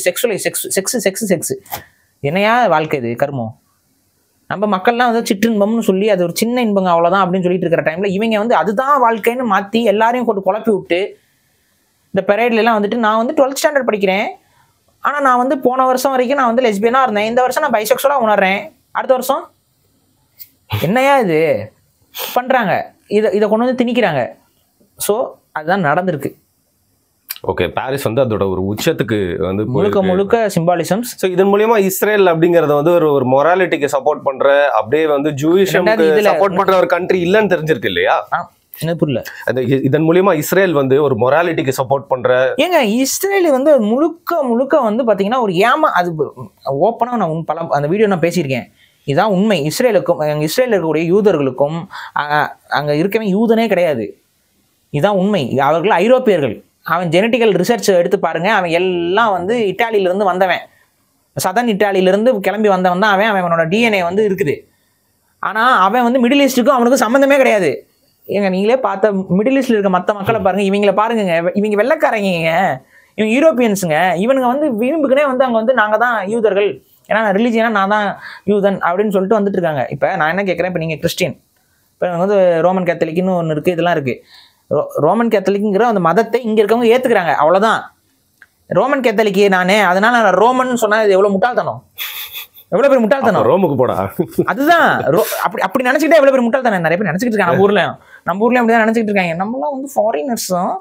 செக்ஸ். என்னையா வாழ்க்கை இது கர்மம். நம்ம மக்கள்லாம் வந்து சிற்றின்பம்னு சொல்லி அது ஒரு சின்ன இன்பங்க அவ்வளோதான் அப்படின்னு சொல்லிட்டு இருக்கிற டைம்ல இவங்க வந்து அதுதான் வாழ்க்கைன்னு மாற்றி எல்லாரையும் கொண்டு குழப்பி விட்டு இந்த பெரேட்லாம் வந்துட்டு நான் வந்து 12th ஸ்டாண்டர்ட் படிக்கிறேன், ஆனால் நான் வந்து போன வருஷம் வரைக்கும் நான் வந்து லெஸ்பியனாக இருந்தேன், இந்த வருஷம் நான் பைசெக்சுவலாக உணர்றேன், அடுத்த வருஷம் என்னையா இது பண்ணுறாங்க, இதை கொண்டு வந்து திணிக்கிறாங்க. ஸோ அதுதான் நடந்திருக்கு. ஓகே, பாரிஸ் வந்து அதோட ஒரு உச்சத்துக்கு வந்து முழுக்க சிம்பாலிசம்ஸ். ஸோ இதன் மூலியமா இஸ்ரேல் அப்படிங்கறத வந்து ஒரு மொராலிட்டிக்கு சப்போர்ட் பண்ற, அப்படியே வந்து ஜூயிஷம்க்கு சப்போர்ட் பண்ற ஒரு கண்ட்ரி இல்லன்னு தெரிஞ்சிருக்கு இல்லையா? புரியல. இதன் மூலியமா இஸ்ரேல் வந்து ஒரு மொராலிட்டிக்கு சப்போர்ட் பண்ற. ஏங்க இஸ்ரேல் வந்து முழுக்க வந்து பாத்தீங்கன்னா ஒரு அது ஓப்பனா நான் அந்த வீடியோ நான் பேசியிருக்கேன். இதுதான் உண்மை. இஸ்ரேலுக்கும் இஸ்ரேல் இருக்கக்கூடிய யூதர்களுக்கும் அங்க இருக்கவே யூதனே கிடையாது. இதுதான் உண்மை. அவர்கள் ஐரோப்பியர்கள். அவன் ஜெனட்டிக்கல் ரிசர்ச் எடுத்து பாருங்க, அவன் எல்லாம் வந்து இட்டாலியிலிருந்து வந்தவன், சதன் இட்டாலியிலிருந்து கிளம்பி வந்தவன் தான் அவனோட டிஎன்ஏ வந்து இருக்குது. ஆனா அவன் வந்து மிடில் ஈஸ்டுக்கும் அவனுக்கும் சம்மந்தமே கிடையாது. ஏங்க நீங்களே பார்த்த மிடில் ஈஸ்ட்ல இருக்க மற்ற மக்களை பாருங்க, இவங்களை பாருங்க, இவங்க வெள்ளைக்காரங்க, இவங்க யூரோப்பியன்ஸுங்க, இவனுங்க வந்து வீம்புக்குனே வந்து அங்க வந்து நாங்க தான் யூதர்கள், ஏன்னா ரிலீஜியனா நான் தான் யூதன் அப்படின்னு சொல்லிட்டு வந்துட்டு இருக்காங்க. இப்ப நான் என்ன கேட்கறேன், இப்ப நீங்க கிறிஸ்டின், இப்ப வந்து ரோமன் கேத்தலிக்னு ஒன்று இருக்கு, இதெல்லாம் இருக்கு. ரோமன் கேத்தலிக்ங்கிற அந்த மதத்தை இங்க இருக்கவங்க ஏத்துக்கிறாங்க, அவ்வளவுதான். ரோமன் கேத்தலிக்கு நானே, அதனால நான் ரோமன் சொன்னா இது எவ்வளவு முட்டாள்தனம், எவ்வளவு பேர் முட்டாள்தனம். ரோமுக்கு போடா, அதுதான் அப்படி நினைச்சுக்கிட்டே எவ்வளவு பேர் முட்டாள்தனம் நிறைய பேர் நினைச்சுக்கிட்டு இருக்காங்க. நம்ம ஊர்ல அப்படிதான் நினைச்சுக்கிட்டு இருக்காங்க. நம்மளாம் வந்து ஃபாரினர்ஸும்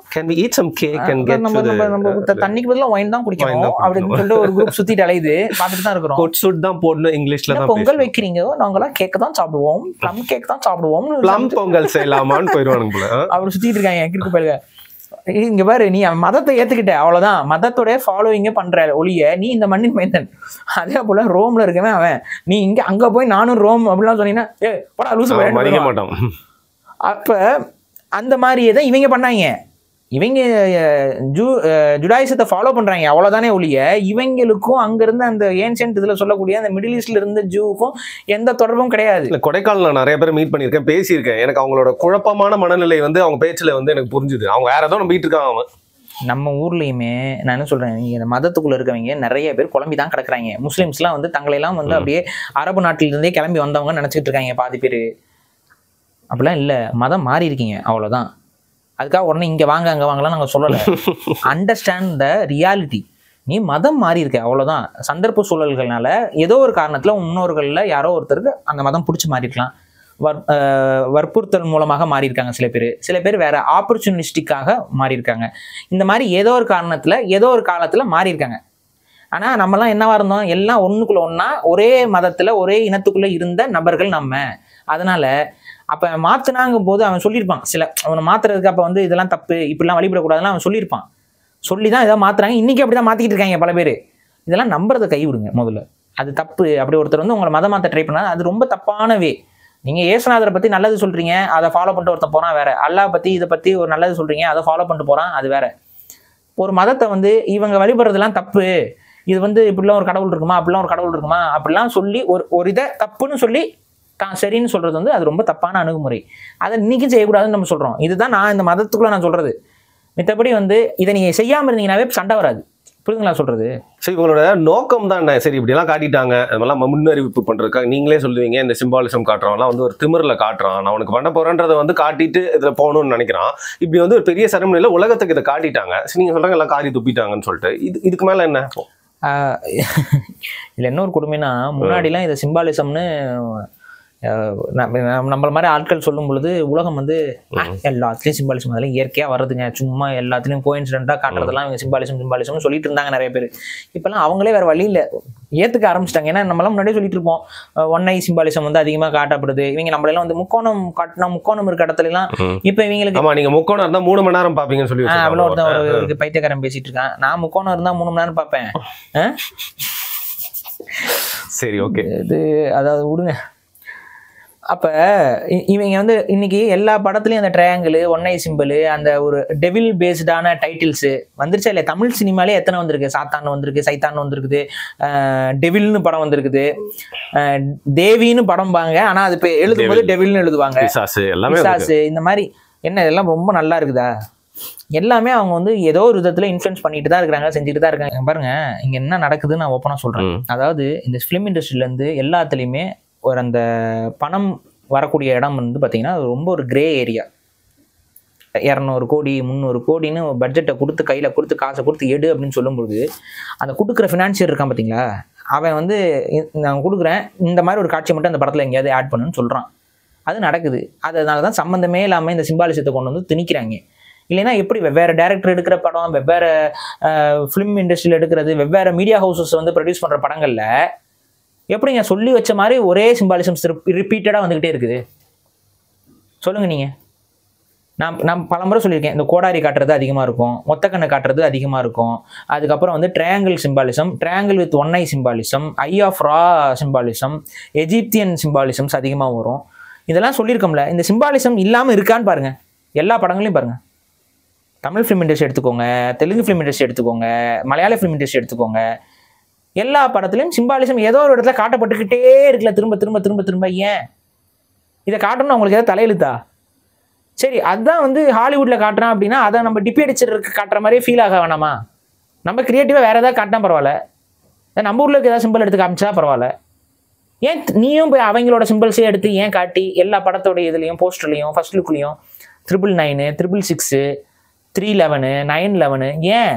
தண்ணிக்கு பதிலா ஒயின் தான் குடிக்கணும் அப்படின்னு சொல்லிட்டு ஒரு குரூப் சுத்திட்டு அலையுது, பார்த்துட்டு தான் இருக்கிறோம். இங்கிலீஷ்ல பொங்கல் வைக்கிறீங்க, நாங்களாம் கேக் தான் சாப்பிடுவோம், ப்ளம் கேக் தான் சாப்பிடுவோம், ப்ளம் பொங்கல் செய்யலாமான்னு போயிருவானுங்க அப்படி சுத்திட்டு இருக்காங்க. கிறுக்கு பயிலுங்க. இங்க பாரு, நீ மதத்தை ஏத்துக்கிட்ட அவ்வளவுதான், மதத்தோட ஃபாலோவிங்க பண்ற ஒளிய நீ இந்த மண்ணின் மைந்தன். அதே போல ரோம்ல இருக்கவே அவன், நீ இங்க அங்க போய் நானும் ரோம் அப்படிலாம் சொன்னீங்கன்னா போடா லூசு மதிக்க மாட்டோம். அப்ப அந்த மாதிரியே தான் இவங்க பண்ணாங்க. இவங்க ஜுடாயிசத்தை ஃபாலோ பண்றாங்க, அவ்வளவுதானே ஒழிய இவங்களுக்கும் அங்க இருந்து அந்த ஏன்ஷியன்ட் இதுல சொல்லக்கூடிய அந்த மிடில் ஈஸ்ட்ல இருந்த ஜூவுக்கும் எந்த தொடர்பும் கிடையாது. இல்ல, கொடைக்கானல் நான் நிறைய பேர் மீட் பண்ணியிருக்கேன், பேசியிருக்கேன். எனக்கு அவங்களோட குழப்பமான மனநிலை வந்து அவங்க பேச்சுல வந்து எனக்கு புரிஞ்சுது. அவங்க வேற ஏதோ நம்பிட்டு இருக்காங்க. அவன் நம்ம ஊர்லயுமே நான் என்ன சொல்றேன், நீங்க இந்த மதத்துக்குள்ள இருக்கவங்க நிறைய பேர் குழம்பி தான் கிடக்குறாங்க. முஸ்லிம்ஸ்லாம் வந்து தங்களையெல்லாம் வந்து அப்படியே அரபு நாட்டில இருந்தே கிளம்பி வந்தவங்க நினைச்சிட்டு இருக்காங்க பாதி பேர். அப்படிலாம் இல்லை, மதம் மாறி இருக்கீங்க அவ்வளோதான். அதுக்காக உடனே இங்கே வாங்க அங்கே வாங்கலாம் நாங்கள் சொல்லலை. Understand the reality. நீ மதம் மாறி இருக்க அவ்வளோதான். சந்தர்ப்ப சூழல்கள்னால ஏதோ ஒரு காரணத்தில் முன்னோர்களில் யாரோ ஒருத்தருக்கு அந்த மதம் பிடிச்சி மாறிருக்கலாம், வற்புறுத்தல் மூலமாக மாறி இருக்காங்க சில பேர் வேற ஆப்பர்ச்சுனிஸ்டிக்காக மாறி இருக்காங்க. இந்த மாதிரி ஏதோ ஒரு காரணத்தில் ஏதோ ஒரு காலத்தில் மாறி இருக்காங்க. ஆனால் நம்மலாம் என்னவா இருந்தோம், எல்லாம் ஒன்றுக்குள்ள ஒன்றா ஒரே மதத்தில் ஒரே இனத்துக்குள்ளே இருந்த நபர்கள் நம்ம. அதனால அப்ப மாத்தினாங்கும் போது அவன் சொல்லியிருப்பான் சில அவனை மாத்துறதுக்கு. அப்ப வந்து இதெல்லாம் தப்பு, இப்படிலாம் வழிபடக்கூடாதுன்னு அவன் சொல்லியிருப்பான். சொல்லிதான் ஏதாவது மாத்துறாங்க. இன்னைக்கு அப்படிதான் மாத்திக்கிட்டு இருக்காங்க பல பேர். இதெல்லாம் நம்புறதை கை விடுங்க முதல்ல. அது தப்பு. அப்படி ஒருத்தர் வந்து உங்களை மதம் மாத்த ட்ரை பண்ணா அது ரொம்ப தப்பான வே. நீங்க ஏசுநாதரை பத்தி நல்லது சொல்றீங்க, அதை ஃபாலோ பண்ணிட்டு ஒருத்தன் போறான் வேற. அல்லாஹ் பத்தி இதை பத்தி ஒரு நல்லது சொல்றீங்க, அதை ஃபாலோ பண்ணிட்டு போறான் அது வேற. ஒரு மதத்தை வந்து இவங்க வழிபடுறதுலாம் தப்பு, இது வந்து இப்படிலாம் ஒரு கடவுள் இருக்குமா, அப்படிலாம் ஒரு கடவுள் இருக்குமா, அப்படிலாம் சொல்லி ஒரு இதை தப்புன்னு சொல்லி தான் சரின்னு சொல்றது வந்து அது ரொம்ப தப்பான அணுகுமுறை. அதை இன்னைக்கும் செய்யக்கூடாதுன்னு நம்ம சொல்றோம். இதுதான் நான் இந்த மதத்துக்குள்ள நான் சொல்றது. மித்தபடி வந்து இதை நீங்க செய்யாம இருந்தீங்கன்னாவே சண்டை வராது. புரியுதுங்களா சொல்றது? சரி, உங்களோட நோக்கம் தான் என்ன? சரி, இப்படிலாம் காட்டிட்டாங்க, அதெல்லாம் முன்னறிவிப்பு பண்றதுக்காக நீங்களே சொல்லுவீங்க இந்த சிம்பாலிசம் காட்டுறவன்லாம் வந்து ஒரு திமிரில் காட்டுறான், நான் அவனுக்கு பண்ண போறேன்றதை வந்து காட்டிட்டு இதில் போகணும்னு நினைக்கிறான். இப்படி வந்து ஒரு பெரிய செரமனியில் உலகத்துக்கு இதை காட்டிட்டாங்க. சரி, நீங்க சொல்றாங்க எல்லாம் காரி துப்பிட்டாங்கன்னு சொல்லிட்டு இதுக்கு மேல என்ன? இதுல என்ன ஒரு கொடுமைனா, முன்னாடிலாம் இதை சிம்பாலிசம்னு நம்மள மாதிரி ஆட்கள் சொல்லும் பொழுது உலகம் வந்து எல்லாத்துலயும் சிம்பாலிசம், அதெல்லாம் இயற்கையா வர்றதுங்க, சும்மா எல்லாத்துலயும் கோயின்சிடென்ட்டா காட்டுறதெல்லாம் இவங்க சிம்பாலிசம்னு சொல்லிட்டு இருந்தாங்க நிறைய பேர். இப்பெல்லாம் அவங்களே வேற வழி இல்லை, ஏத்துக்க ஆரம்பிச்சிட்டாங்க. ஏன்னா நம்மளாம் முன்னாடியே சொல்லிட்டு இருப்போம் ஒன் ஐ சிம்பாலிசம் வந்து அதிகமா காட்டப்படுது. இவங்க நம்மளெல்லாம் வந்து முக்கோணம் காட்டினா முக்கோணம் இருக்க இடத்துல எல்லாம் இப்ப இவங்களுக்கு நீங்க முக்கோணம் இருந்தா 3 மணி நேரம் பாப்பீங்கன்னு சொல்லி அவ்வளோ ஒரு பைத்தியக்காரன் பேசிட்டு இருக்கான். நான் முக்கோணம் இருந்தா 3 மணி நேரம் பார்ப்பேன். சரி, ஓகே, இது அதாவது விடுங்க. அப்ப இவங்க வந்து இன்னைக்கு எல்லா படத்துலயும் அந்த ட்ரையாங்கிள், ஒன் ஐ சிம்பிள், அந்த ஒரு டெவில் பேஸ்டான டைட்டில்ஸ் வந்துருச்சா இல்லையா? தமிழ் சினிமாலே எத்தனை வந்திருக்கு? சாத்தான் வந்திருக்கு, சைத்தான் வந்திருக்குது, டெவில்னு படம் வந்திருக்குது, தேவின்னு படம் பாங்க, ஆனா அது இப்போ எழுதும்போது டெவில்னு எழுதுவாங்க, பிசாசு. இந்த மாதிரி என்ன இதெல்லாம் ரொம்ப நல்லா இருக்குதா? எல்லாமே அவங்க வந்து ஏதோ ஒரு விதத்துல இன்ஃப்ளூயன்ஸ் பண்ணிட்டு தான் இருக்கிறாங்க, செஞ்சுட்டு தான் இருக்காங்க. பாருங்க இங்க என்ன நடக்குதுன்னு நான் ஓப்பனா சொல்றேன். அதாவது இந்த ஃபிலிம் இண்டஸ்ட்ரியில இருந்து எல்லாத்துலயுமே ஒரு அந்த பணம் வரக்கூடிய இடம் வந்து பார்த்தீங்கன்னா ரொம்ப ஒரு கிரே ஏரியா. 200 கோடி 300 கோடின்னு பட்ஜெட்டை கொடுத்து கையில் கொடுத்து காசை கொடுத்து எடு அப்படின்னு சொல்லும்போது அந்த கொடுக்குற ஃபினான்ஷியர் இருக்கான் பார்த்தீங்களா, அவன் வந்து நான் கொடுக்குறேன் இந்த மாதிரி ஒரு காட்சி மட்டும் அந்த படத்தில் எங்கேயாவது ஆட் பண்ணுன்னு சொல்கிறான். அது நடக்குது. அதனால தான் சம்மந்தமே இல்லாமல் இந்த சிம்பாலிசத்தை கொண்டு வந்து திணிக்கிறாங்க. இல்லைன்னா எப்படி வெவ்வேறு டேரக்டர் எடுக்கிற படம், வெவ்வேறு ஃபிலிம் இண்டஸ்ட்ரியில் எடுக்கிறது, வெவ்வேறு மீடியா ஹவுசஸ் வந்து ப்ரொடியூஸ் பண்ணுற படங்களில் எப்படிங்க சொல்லி வச்ச மாதிரி ஒரே சிம்பாலிசம்ஸ் ரிப்பீட்டடாக வந்துக்கிட்டே இருக்குது? சொல்லுங்க நீங்க. நான் பலமுறை சொல்லியிருக்கேன், இந்த கோடாரி காட்டுறது அதிகமாக இருக்கும், மொத்தக்கண்ணை காட்டுறது அதிகமாக இருக்கும், அதுக்கப்புறம் வந்து triangle symbolism, triangle with one eye symbolism, eye of Ra symbolism, Egyptian symbolisms அதிகமாக வரும். இதெல்லாம் சொல்லியிருக்கோம்ல. இந்த சிம்பாலிசம் இல்லாமல் இருக்கான்னு பாருங்க. எல்லா படங்களையும் பாருங்க. தமிழ் ஃபிலிம் இண்டஸ்ட்ரி எடுத்துக்கோங்க, தெலுங்கு ஃபிலிம் இண்டஸ்ட்ரி எடுத்துக்கோங்க, மலையாள ஃபிலிம் இண்டஸ்ட்ரி எடுத்துக்கோங்க, எல்லா படத்துலையும் சிம்பாலிசம் ஏதோ ஒரு இடத்துல காட்டப்பட்டுக்கிட்டே இருக்குல்ல, திரும்ப திரும்ப திரும்ப திரும்ப. ஏன் இதை காட்டணும்னு அவங்களுக்கு ஏதாவது தலையெழுத்தா? சரி, அதுதான் வந்து ஹாலிவுட்டில் காட்டுறான் அப்படின்னா அதை நம்ம டிபி அடிச்சிருக்கு காட்டுற மாதிரியே ஃபீல் ஆக வேணாமா? நம்ம கிரியேட்டிவாக வேறு ஏதாவது காட்டினா பரவாயில்ல, நம்ம ஊரில் ஏதாவது சிம்பிள் எடுத்து காமிச்சா பரவாயில்ல. ஏன் நீயும் போய் அவங்களோட சிம்பிள்ஸே எடுத்து ஏன் காட்டி எல்லா படத்தோட இதுலேயும் போஸ்டர்லையும் ஃபர்ஸ்ட் லுக்லையும் 999, 666, 311, 911 ஏன்?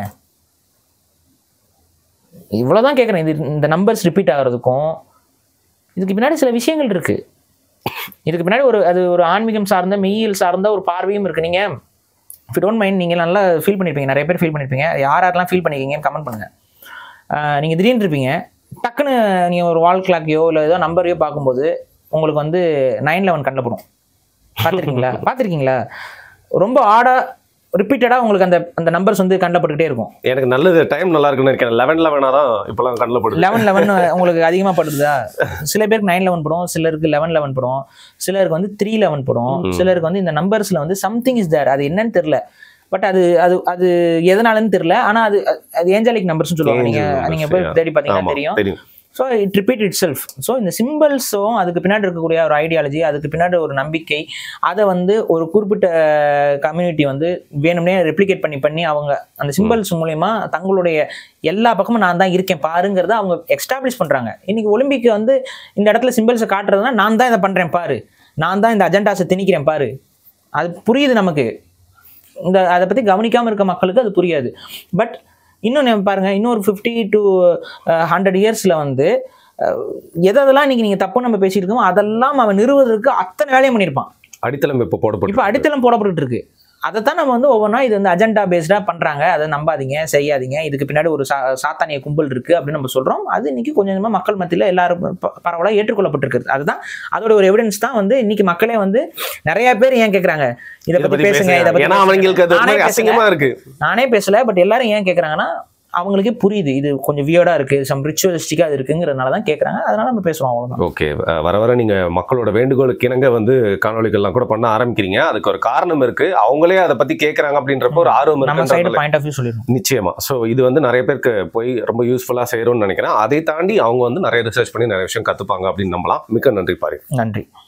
இவ்வளோதான் கேட்குறேன். இந்த நம்பர்ஸ் ரிப்பீட் ஆகிறதுக்கும் இதுக்கு பின்னாடி சில விஷயங்கள் இருக்கு. இதுக்கு பின்னாடி ஒரு ஆன்மீகம் சார்ந்த, மெய்யியல் சார்ந்த ஒரு பார்வையும் இருக்கு. நீங்க இஃப் யூ டோன்ட் மைண்ட், நீங்கள் நல்லா ஃபீல் பண்ணியிருப்பீங்க, நிறைய பேர் ஃபீல் பண்ணியிருப்பீங்க. யாரெல்லாம் ஃபீல் பண்ணிருக்கீங்கன்னு கமெண்ட் பண்ணுங்க. நீங்கள் திடீர்னு இருப்பீங்க, டக்குன்னு நீங்கள் ஒரு வால் கிளாக்கையோ இல்லை ஏதோ நம்பரையோ பார்க்கும்போது உங்களுக்கு வந்து 911 கண்ணில் படும். பார்த்துருக்கீங்களா? ரொம்ப ரிப்பீட்டடாக உங்களுக்கு அந்த நம்பர்ஸ் வந்து கண்டப்பட்டுக்கிட்டே இருக்கும். எனக்கு நல்லது டைம் நல்லா இருக்குன்னு இருக்கேன். 11 தான் இப்போலாம் கண்ணில் படுது. 11 உங்களுக்கு அதிகமாக படுதா? சில பேருக்கு 911 படும், சிலருக்கு 11 படும், சிலருக்கு வந்து 311 படும், சிலருக்கு வந்து இந்த நம்பர்ஸில் வந்து சம்திங் இஸ் தேர், அது என்னன்னு தெரியல. பட் அது எதனாலன்னு தெரியல. ஆனால் அது ஏஞ்சலிக் நம்பர்ஸ்னு சொல்லுவாங்க. நீங்கள் போய் தேடி பார்த்தீங்கன்னா தெரியும். So it repeat itself. So இந்த சிம்பிள்ஸும் அதுக்கு பின்னாடி இருக்கக்கூடிய ஒரு ஐடியாலஜி, அதுக்கு பின்னாடி ஒரு நம்பிக்கை, அதை வந்து ஒரு குறிப்பிட்ட கம்யூனிட்டி வந்து வேணும்னே ரெப்ளிகேட் பண்ணி அவங்க அந்த சிம்பிள்ஸ் மூலயமா தங்களுடைய எல்லா பக்கமும் நான் தான் இருக்கேன் பாருங்கிறத அவங்க எக்ஸ்டாப்ளிஷ் பண்ணுறாங்க. இன்னைக்கு ஒலிம்பிக் வந்து இந்த இடத்துல சிம்பிள்ஸை காட்டுறதுனா நான் தான் இதை பண்ணுறேன் பாரு, நான் தான் இந்த அஜெண்டாஸை திணிக்கிறேன் பாரு. அது புரியுது நமக்கு. அதை பற்றி கவனிக்காமல் இருக்க மக்களுக்கு அது புரியாது. பட் இன்னும் பாருங்க, இன்னொரு 50 to 100 இயர்ஸில் வந்து எதெல்லாம் இன்னைக்கு நீங்கள் தப்பு நம்ம பேசியிருக்கோம் அதெல்லாம் அவன் நிறுவதற்கு அத்தனை வேலையும் பண்ணியிருப்பான். அடித்தளம் இப்போ அடித்தளம் போடப்பட்டு இருக்கு. அதைத்தான் நம்ம வந்து ஒவ்வொன்றா இது வந்து அஜெண்டா பேஸ்டா பண்றாங்க, அதை நம்பாதீங்க, செய்யாதீங்க, இதுக்கு பின்னாடி ஒரு சாத்தானிய கும்பல் இருக்கு அப்படின்னு நம்ம சொல்றோம். அது இன்னைக்கு கொஞ்சம் கொஞ்சமா மக்கள் மத்தியில எல்லாரும் பரவலா ஏற்றுக்கொள்ளப்பட்டிருக்கு. அதுதான் அதோட ஒரு எவிடன்ஸ் தான் வந்து இன்னைக்கு மக்களே வந்து நிறைய பேர் ஏன் கேக்குறாங்க இதை பத்தி பேசுங்க, இதை பத்தி நானே பேசல, பட் எல்லாரும் ஏன் கேக்குறாங்கன்னா அவங்களுக்கே புரியுது இது கொஞ்சம் வியர்டா இருக்கு, சம் ரிச்சுவலிஸ்டிக்கா இருக்குங்கிறதுனால தான் கேட்கறாங்க. அதனால நம்ம பேசுறோம், அவ்வளவுதான். ஓகே, வர வர நீங்க மக்களோட வேண்டுகோளுக்கு இணங்க வந்து காணொலிகள்லாம் கூட பண்ண ஆரம்பிக்கிறீங்க. அதுக்கு ஒரு காரணம் இருக்கு, அவங்களே அதை பத்தி கேட்கறாங்க அப்படின்றப்ப ஒரு ஆர்வம் நம்ம சைடு பாயிண்ட் ஆஃப் வியூ சொல்லிடுறோம். நிச்சயமா. ஸோ இது வந்து நிறைய பேருக்கு போய் ரொம்ப யூஸ்ஃபுல்லா செய்யணும்னு நினைக்கிறேன். அதை தாண்டி அவங்க வந்து நிறைய ரிசர்ச் பண்ணி நிறைய விஷயம் கத்துப்பாங்க அப்படின்னு நம்பலாம். மிக்க நன்றி பாரு. நன்றி.